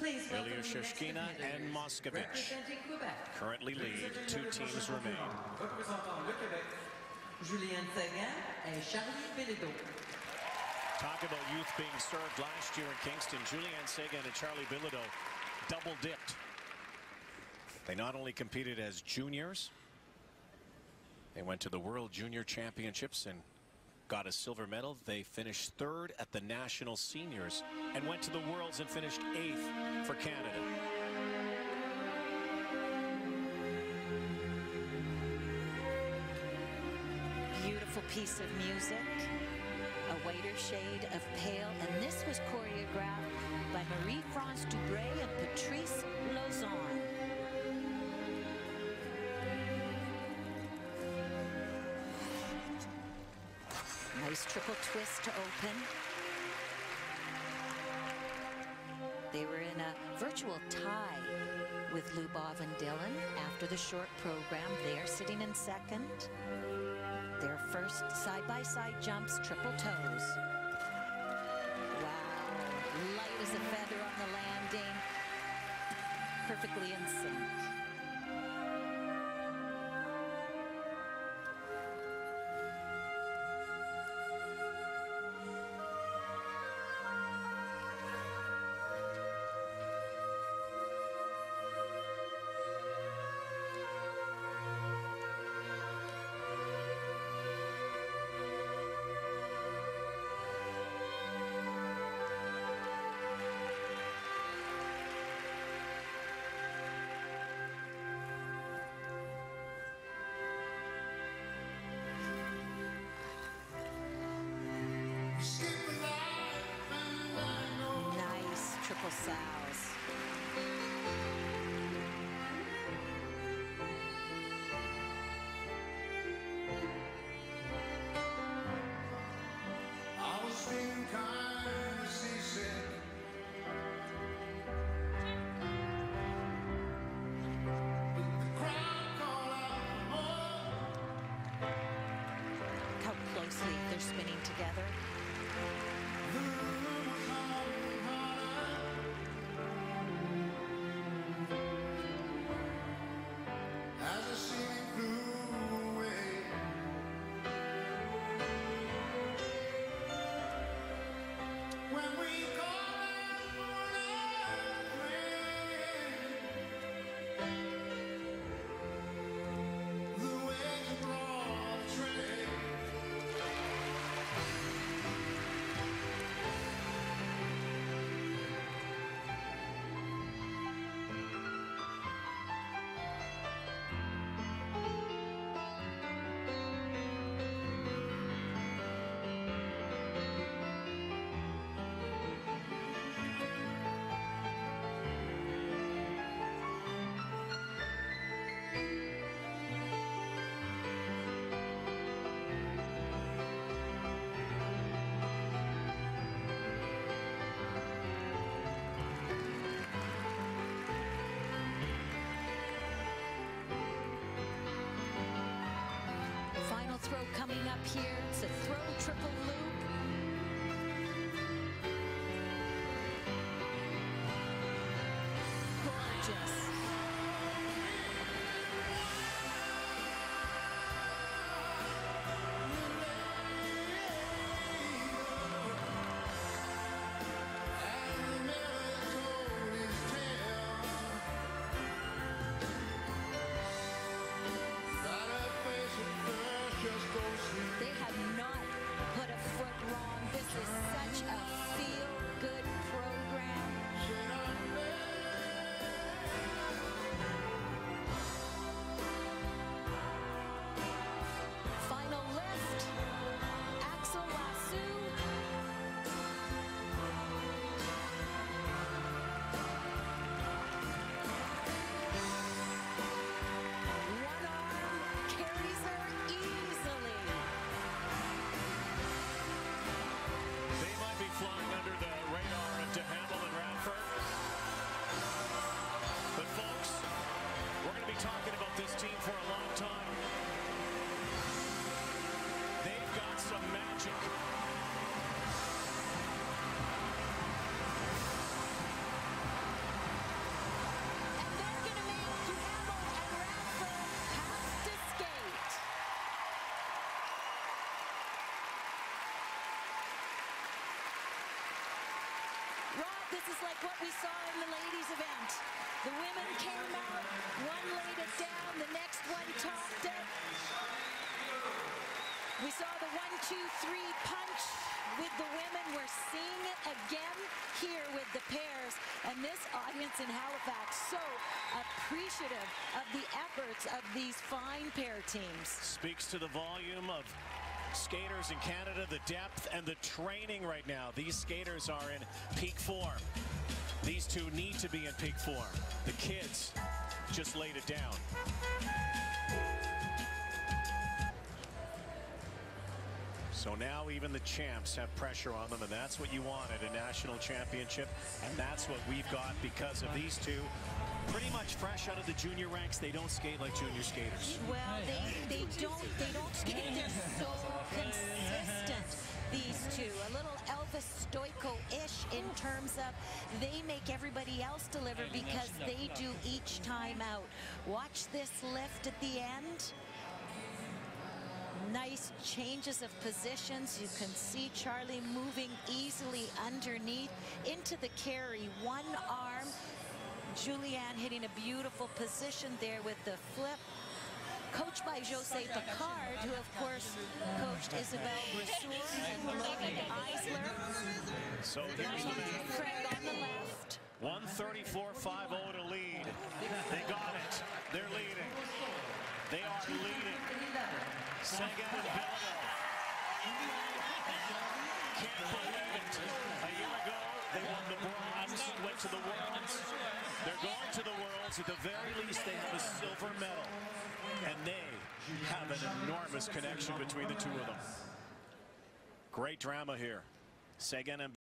Ilya Shishkina and Moscovich currently lead. 2 teams remain. Julien Seguin and Charlie Bilodeau. Talk about youth being served last year in Kingston. Julien Seguin and Charlie Bilodeau double dipped. They not only competed as juniors, they went to the World Junior Championships and got a silver medal. They finished 3rd at the National Seniors and went to the Worlds and finished 8th for Canada. Beautiful piece of music, a whiter shade of pale, and this was choreographed by Marie-France Dubray and Patrice Lauzon. Nice triple twist to open. They were in a virtual tie with Lubov and Dillon after the short program. They are sitting in second. Their first side-by-side jumps, triple toes. Wow, light as a feather on the landing. Perfectly in sync. Triple sows. I was feeling kind of seasick. But the crowd called out for more. How closely they're spinning together. Coming up here, it's a throw triple loop. Gorgeous. They have not put a foot Rod, this is like what we saw in the ladies' event. The women came out, one laid it down, the next one topped it. We saw the 1-2-3 punch with the women. We're seeing it again here with the pairs. And this audience in Halifax so appreciative of the efforts of these fine pair teams. Speaks to the volume of skaters in Canada, the depth and the training right now. These skaters are in peak form. These two need to be in peak form. The kids just laid it down. So now even the champs have pressure on them, and that's what you want at a national championship, and that's what we've got because of these two. Pretty much fresh out of the junior ranks. They don't skate like junior skaters. Well, they don't skate. They're so consistent, these two. A little Elvis Stoico-ish in terms of they make everybody else deliver because they do each time out. Watch this lift at the end. Nice changes of positions. You can see Charlie moving easily underneath into the carry. One arm. Julianne hitting a beautiful position there with the flip. Coached by Jose Picard, who of course coached Isabelle Brasseur and Logan Eisler. So there's the Craig on the left. 134.50 to lead. They got it. They're leading. They are leading. Seguin and Bilodeau. Can't believe it. A year ago, they won the bronze, went to the Worlds. They're going to the Worlds. At the very least, they have a silver medal. And they have an enormous connection between the two of them. Great drama here. Seguin and